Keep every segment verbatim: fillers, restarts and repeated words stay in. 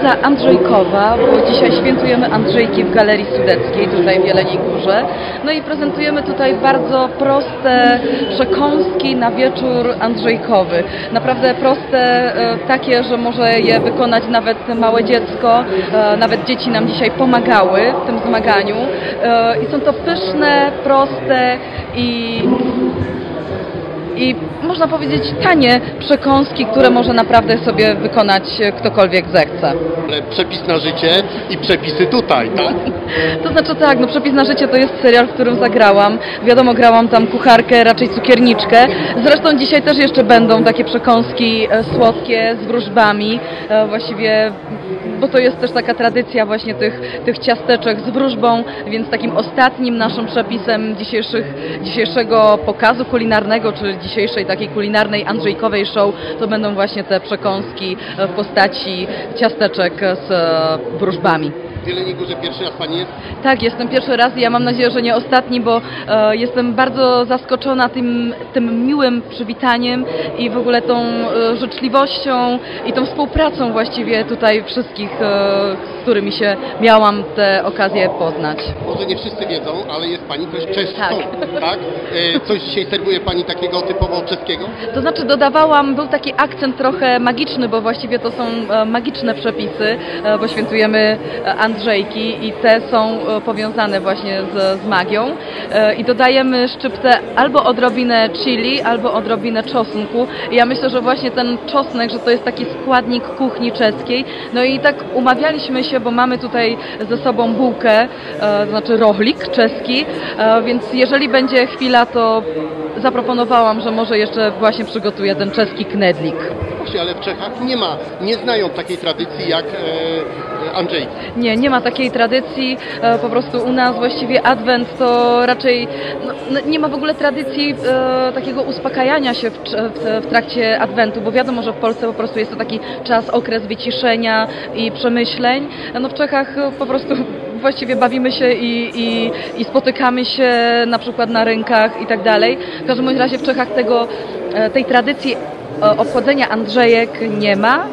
wizyta andrzejkowa, bo dzisiaj świętujemy Andrzejki w Galerii Sudeckiej, tutaj w Jeleniej Górze. No i prezentujemy tutaj bardzo proste przekąski na wieczór andrzejkowy. Naprawdę proste, takie, że może je wykonać nawet małe dziecko. Nawet dzieci nam dzisiaj pomagały w tym zmaganiu. I są to pyszne, proste i I można powiedzieć tanie przekąski, które może naprawdę sobie wykonać ktokolwiek zechce. Ale przepis na życie i przepisy tutaj, tak? To znaczy tak, no Przepis na życie to jest serial, w którym zagrałam. Wiadomo, grałam tam kucharkę, raczej cukierniczkę. Zresztą dzisiaj też jeszcze będą takie przekąski słodkie z wróżbami. Właściwie, bo to jest też taka tradycja właśnie tych, tych ciasteczek z wróżbą, więc takim ostatnim naszym przepisem dzisiejszych, dzisiejszego pokazu kulinarnego, czy dzisiejszej takiej kulinarnej andrzejkowej show, to będą właśnie te przekąski w postaci ciasteczek z wróżbami. W Jeleniej Górze pierwszy raz Pani jest? Tak, jestem pierwszy raz i ja mam nadzieję, że nie ostatni, bo e, jestem bardzo zaskoczona tym, tym miłym przywitaniem i w ogóle tą e, życzliwością i tą współpracą właściwie tutaj wszystkich, e, z którymi się miałam tę okazję poznać. Może nie wszyscy wiedzą, ale jest Pani też czeszką, tak? tak? E, coś dzisiaj serwuje Pani takiego typowo czeskiego? To znaczy dodawałam, był taki akcent trochę magiczny, bo właściwie to są e, magiczne przepisy, e, bo świętujemy Andrzejki. Andrzejki i te są powiązane właśnie z, z magią i dodajemy szczyptę albo odrobinę chili, albo odrobinę czosnku. I ja myślę, że właśnie ten czosnek, że to jest taki składnik kuchni czeskiej. No i tak umawialiśmy się, bo mamy tutaj ze sobą bułkę, to znaczy rohlik czeski, więc jeżeli będzie chwila, to zaproponowałam, że może jeszcze właśnie przygotuję ten czeski knedlik. Właśnie, ale w Czechach nie ma, nie znają takiej tradycji jak e, Andrzejki. Nie, nie ma takiej tradycji. E, po prostu u nas właściwie adwent to raczej no, nie ma w ogóle tradycji e, takiego uspokajania się w, w, w trakcie adwentu, bo wiadomo, że w Polsce po prostu jest to taki czas, okres wyciszenia i przemyśleń. No w Czechach po prostu właściwie bawimy się i, i, i spotykamy się na przykład na rynkach i tak dalej. W każdym razie w Czechach tego, tej tradycji obchodzenia Andrzejek nie ma.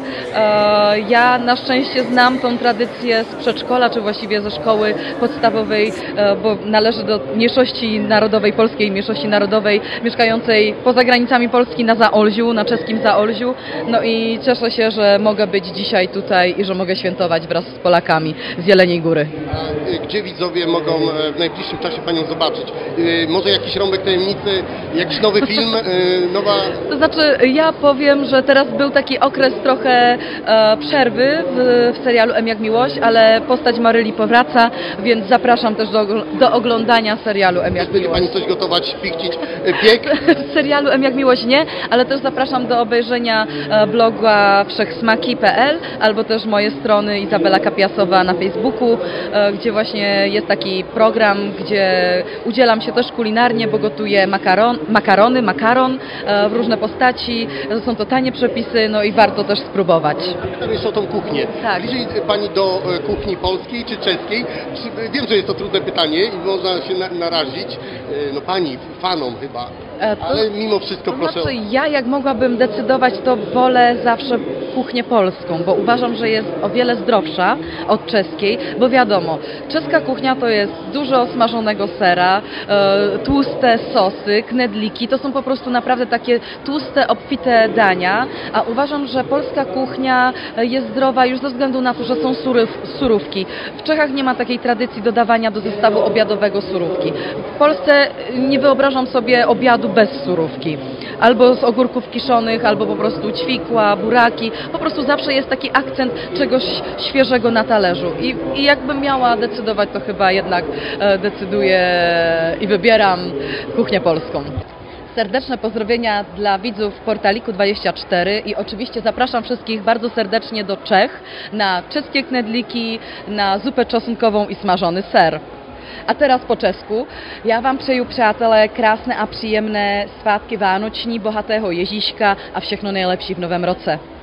Ja na szczęście znam tą tradycję z przedszkola, czy właściwie ze szkoły podstawowej, bo należę do mniejszości narodowej, polskiej mniejszości narodowej, mieszkającej poza granicami Polski na Zaolziu, na czeskim Zaolziu. No i cieszę się, że mogę być dzisiaj tutaj i że mogę świętować wraz z Polakami z Jeleniej Góry. A gdzie widzowie mogą w najbliższym czasie Panią zobaczyć? Może jakiś rąbek tajemnicy, jakiś nowy film, nowa... To znaczy, ja powiem, że teraz był taki okres trochę e, przerwy w, w serialu M jak Miłość, ale postać Maryli powraca, więc zapraszam też do, do oglądania serialu M jak Będzie Miłość. Pani coś gotować, pichcić, bieg? W serialu M jak Miłość nie, ale też zapraszam do obejrzenia e, bloga wszechsmaki kropka p l albo też moje strony Izabela Kapiasowa na Facebooku, e, gdzie właśnie jest taki program, gdzie udzielam się też kulinarnie, bo gotuję makaron, makarony, makaron e, w różne postaci. Są to tanie przepisy, no i warto też spróbować. Jeszcze o tą kuchnię. Tak. Bliżej Pani do kuchni polskiej czy czeskiej? Wiem, że jest to trudne pytanie i można się na, narazić, no Pani, fanom chyba, ale mimo wszystko to proszę... Znaczy, ja jak mogłabym decydować, to wolę zawsze kuchnię polską, bo uważam, że jest o wiele zdrowsza od czeskiej, bo wiadomo, czeska kuchnia to jest dużo smażonego sera, e, tłuste sosy, knedliki, to są po prostu naprawdę takie tłuste, obfite dania, a uważam, że polska kuchnia jest zdrowa już ze względu na to, że są surów, surówki. W Czechach nie ma takiej tradycji dodawania do zestawu obiadowego surówki. W Polsce nie wyobrażam sobie obiadu bez surówki. Albo z ogórków kiszonych, albo po prostu ćwikła, buraki. Po prostu zawsze jest taki akcent czegoś świeżego na talerzu. I, i jakbym miała decydować, to chyba jednak e, decyduję i wybieram kuchnię polską. Serdeczne pozdrowienia dla widzów Portaliku dwadzieścia cztery i oczywiście zapraszam wszystkich bardzo serdecznie do Czech na czeskie knedliki, na zupę czosnkową i smażony ser. A teraz po česku. Já vám přeju, přátelé, krásné a příjemné svátky vánoční, bohatého Ježíška a všechno nejlepší v novém roce.